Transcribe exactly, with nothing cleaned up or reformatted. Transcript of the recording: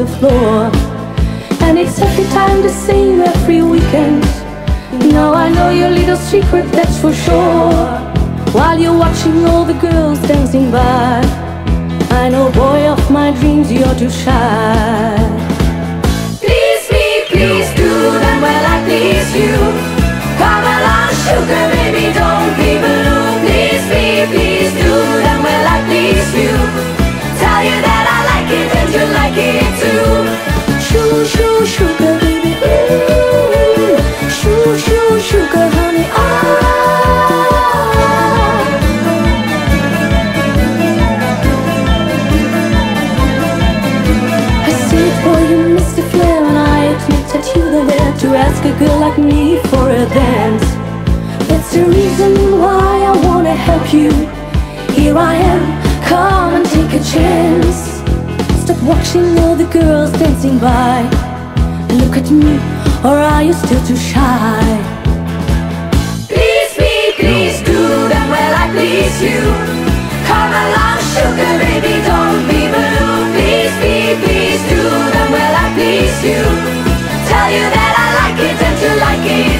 the floor. And it's every time the same every weekend. Now I know your little secret, that's for sure. While you're watching all the girls dancing by, I know, boy of my dreams, you're too shy. Please me, please do them well, I please you. Come along, sugar baby, don't be blue. Please me, please do them well, I please you. Tell you that I like it and you like it too. Shoo, shoo, sugar baby, ooh. Shoo, shoo, sugar honey, ah. I see it for you, Mister Flair, and I admit that you were there to ask a girl like me for a dance. That's the reason why I wanna help you. Here I am, come and take a chance. Stop watching all the girls dancing by. Look at me, or are you still too shy? Please me, please do them well, I please you. Come along, sugar baby, don't be blue. Please me, please do them well, I please you. Tell you that I like it and you like it